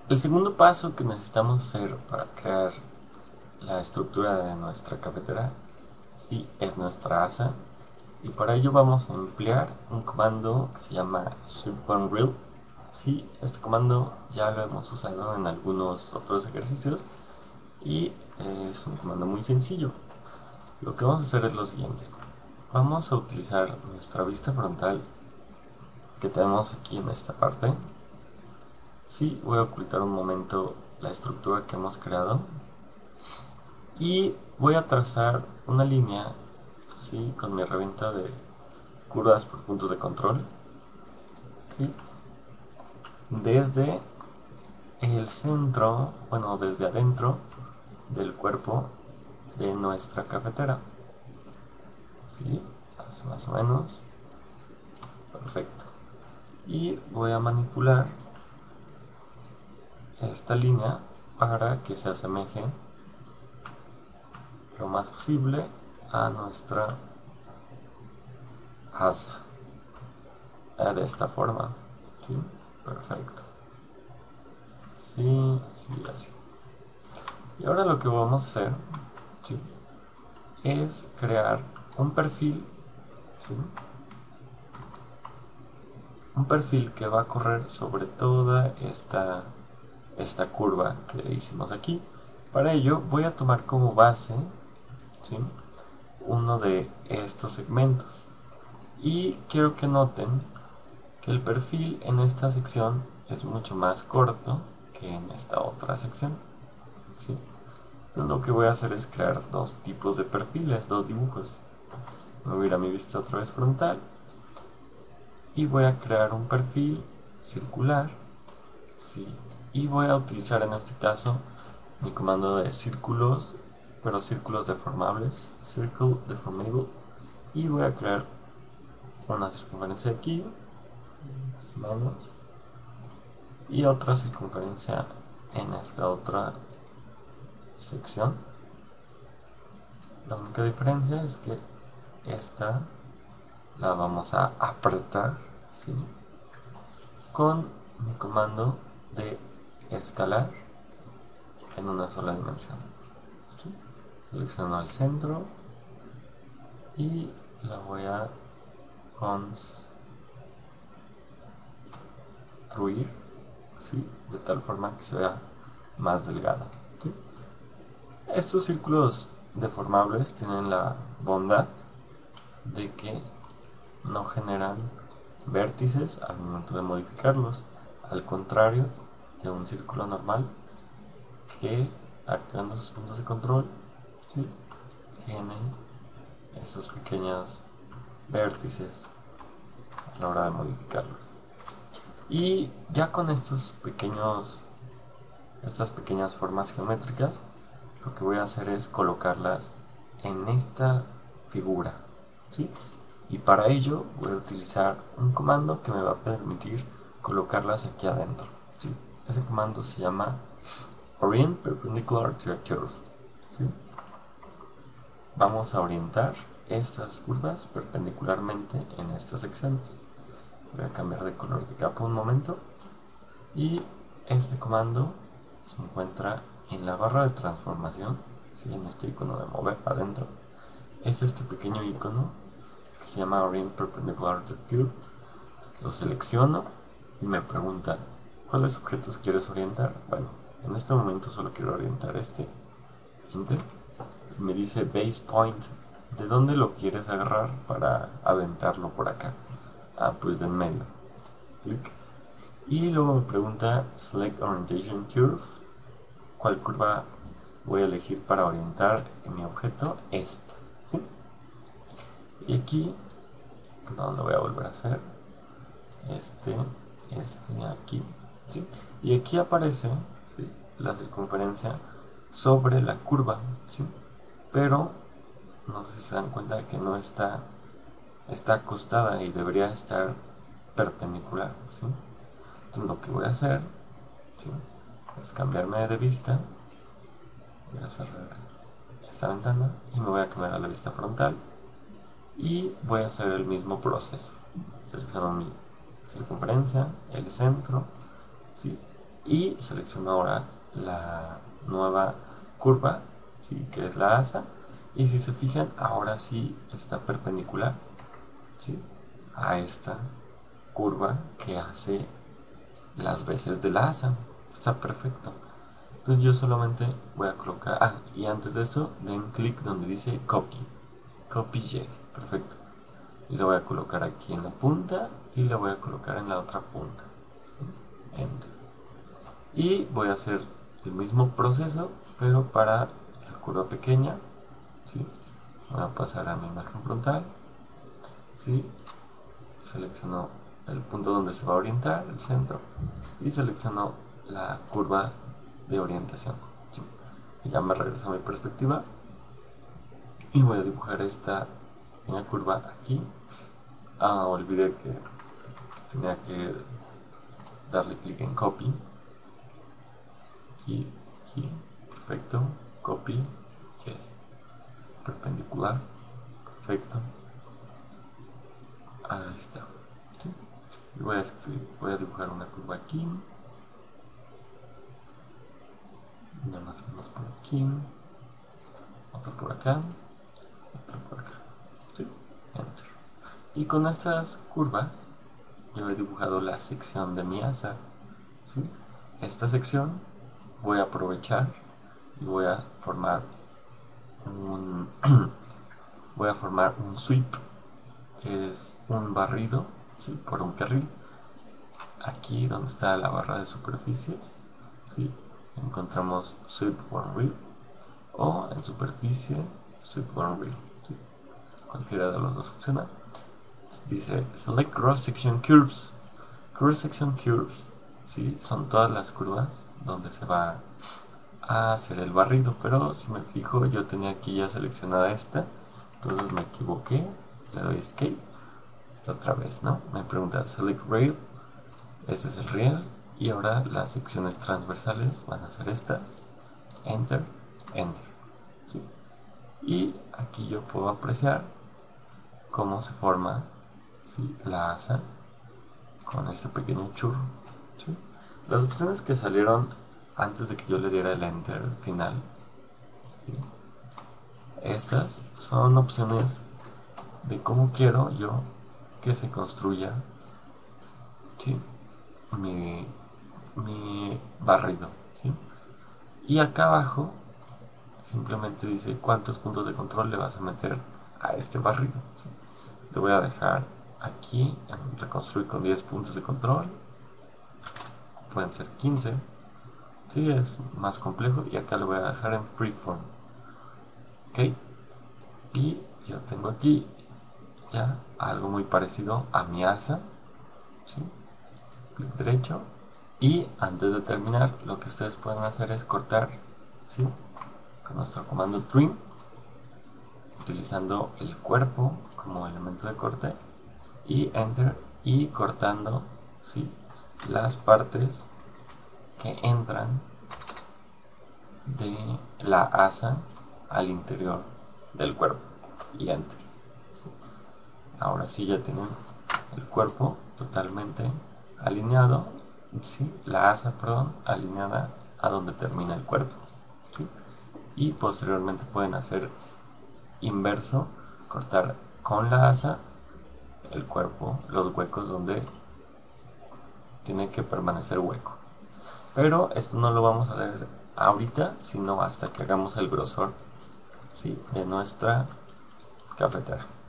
El segundo paso que necesitamos hacer para crear la estructura de nuestra cafetera, sí, es nuestra asa, y para ello vamos a emplear un comando que se llama sweep_on_reel. Sí, este comando ya lo hemos usado en algunos otros ejercicios y es un comando muy sencillo. Lo que vamos a hacer es lo siguiente: vamos a utilizar nuestra vista frontal que tenemos aquí en esta parte. Sí, voy a ocultar un momento la estructura que hemos creado y voy a trazar una línea, ¿sí?, con mi herramienta de curvas por puntos de control, ¿sí?, desde el centro, bueno, desde adentro del cuerpo de nuestra cafetera, ¿sí?, así más o menos. Perfecto. Y voy a manipular esta línea para que se asemeje lo más posible a nuestra asa, de esta forma, ¿sí? Perfecto. Sí, sí, así. Y ahora lo que vamos a hacer, ¿sí?, es crear un perfil, ¿sí?, un perfil que va a correr sobre toda esta curva que hicimos aquí. Para ello voy a tomar como base, ¿sí?, uno de estos segmentos y quiero que noten que el perfil en esta sección es mucho más corto que en esta otra sección, ¿sí? Entonces lo que voy a hacer es crear dos tipos de perfiles, dos dibujos. Me voy a ir a mi vista otra vez frontal y voy a crear un perfil circular, ¿sí?, y voy a utilizar en este caso mi comando de círculos, pero círculos deformables, circle deformable, y voy a crear una circunferencia aquí, más o menos, y otra circunferencia en esta otra sección. La única diferencia es que esta la vamos a apretar, ¿sí?, con mi comando de escalar en una sola dimensión, ¿sí? Selecciono el centro y la voy a construir, ¿sí?, de tal forma que se vea más delgada, ¿sí? Estos círculos deformables tienen la bondad de que no generan vértices al momento de modificarlos, al contrario de un círculo normal que, activando sus puntos de control, ¿sí?, tiene estos pequeños vértices a la hora de modificarlos. Y ya con estas pequeñas formas geométricas, lo que voy a hacer es colocarlas en esta figura, ¿sí? Y para ello voy a utilizar un comando que me va a permitir colocarlas aquí adentro, ¿sí? Ese comando se llama Orient Perpendicular to a Curve, ¿sí? Vamos a orientar estas curvas perpendicularmente en estas secciones. Voy a cambiar de color de capa un momento y este comando se encuentra en la barra de transformación, ¿sí?, en este icono de mover adentro. Es este pequeño icono que se llama Orient Perpendicular to Cube. Lo selecciono y me pregunta ¿cuáles objetos quieres orientar? Bueno, en este momento solo quiero orientar este Enter. Y me dice Base Point. ¿De dónde lo quieres agarrar para aventarlo por acá? Ah, pues de en medio. Clic. Y luego me pregunta Select Orientation Curve. ¿Cuál curva voy a elegir para orientar en mi objeto? Esta, ¿sí? Y aquí, no lo voy a volver a hacer. Este, aquí, ¿sí? Y aquí aparece, ¿sí?, la circunferencia sobre la curva, ¿sí? Pero no sé si se dan cuenta de que no está acostada y debería estar perpendicular, ¿sí? Entonces lo que voy a hacer, ¿sí?, es cambiarme de vista. Voy a cerrar esta ventana y me voy a cambiar a la vista frontal y voy a hacer el mismo proceso. Selecciono mi circunferencia, el centro, ¿sí?, y selecciono ahora la nueva curva, ¿sí? Que es la asa, y si se fijan ahora sí está perpendicular, ¿sí? A esta curva que hace las veces de la asa. Está perfecto. Entonces yo solamente voy a colocar, y antes de esto den clic donde dice copy yes, perfecto, y lo voy a colocar aquí en la punta y lo voy a colocar en la otra punta, enter, y voy a hacer el mismo proceso pero para la curva pequeña, ¿sí? Voy a pasar a mi imagen frontal, ¿sí? Selecciono el punto donde se va a orientar, el centro, y selecciono la curva de orientación, ¿sí? Y ya me regreso a mi perspectiva y voy a dibujar esta pequeña curva aquí. Olvidé que tenía que darle clic en copy, aquí, perfecto, copy, yes, perpendicular, perfecto, ahí está, ¿sí? Y voy a dibujar una curva aquí, una más o menos por aquí, otra por acá, otra por acá, ¿sí? Enter. Y con estas curvas yo he dibujado la sección de mi asa, ¿sí? Esta sección voy a aprovechar y voy a formar un sweep, que es un barrido, ¿sí? Por un carril. Aquí donde está la barra de superficies, ¿sí? Encontramos sweep one wheel, o en superficie sweep one wheel, ¿sí? Cualquiera de los dos funciona. Dice select cross section curves. Cross section curves, ¿sí? Son todas las curvas donde se va a hacer el barrido, pero si me fijo yo tenía aquí ya seleccionada esta, entonces me equivoqué, le doy escape, otra vez, ¿no? Me pregunta select rail, este es el riel, y ahora las secciones transversales van a ser estas, enter, enter, ¿sí? Y aquí yo puedo apreciar cómo se forma, ¿sí? La asa con este pequeño churro, ¿sí? Las opciones que salieron antes de que yo le diera el enter final, ¿sí? Estas son opciones de cómo quiero yo que se construya, ¿sí? mi barrido, ¿sí? Y acá abajo simplemente dice cuántos puntos de control le vas a meter a este barrido, ¿sí? Le voy a dejar aquí en reconstruir con 10 puntos de control, pueden ser 15, ¿sí? Es más complejo, y acá le voy a dejar en freeform, ¿ok? Y yo tengo aquí ya algo muy parecido a mi asa, ¿sí? Clic derecho, y antes de terminar lo que ustedes pueden hacer es cortar, ¿sí? Con nuestro comando trim, utilizando el cuerpo como elemento de corte, y enter, y cortando, ¿sí? Las partes que entran de la asa al interior del cuerpo, y enter, ¿sí? Ahora sí ya tienen el cuerpo totalmente alineado, ¿sí? La asa, perdón, alineada a donde termina el cuerpo, ¿sí? Y posteriormente pueden hacer inverso, cortar con la asa el cuerpo, los huecos donde tiene que permanecer hueco. Pero esto no lo vamos a ver ahorita, sino hasta que hagamos el grosor, ¿sí? De nuestra cafetera.